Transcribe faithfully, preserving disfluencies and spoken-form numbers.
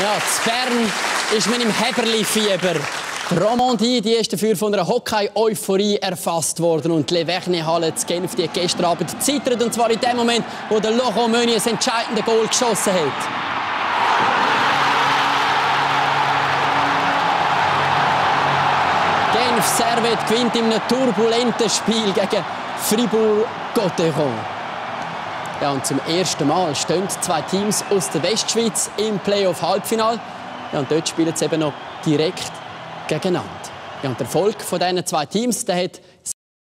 Ja, zu Bern ist man im Heberli-Fieber. Die Romandie die ist dafür von einer Hockey-Euphorie erfasst worden. Und die Le Vernet-Halle zu Genf die hat gestern Abend gezittert. Und zwar in dem Moment, wo der Laurent Meunier das entscheidende Goal geschossen hat. Genf Servette gewinnt in einem turbulenten Spiel gegen Fribourg-Gotteron. Ja, und zum ersten Mal stehen zwei Teams aus der Westschweiz im Playoff-Halbfinale. Ja, und dort spielen sie eben noch direkt gegeneinander. Ja, und der Erfolg von diesen zwei Teams der hat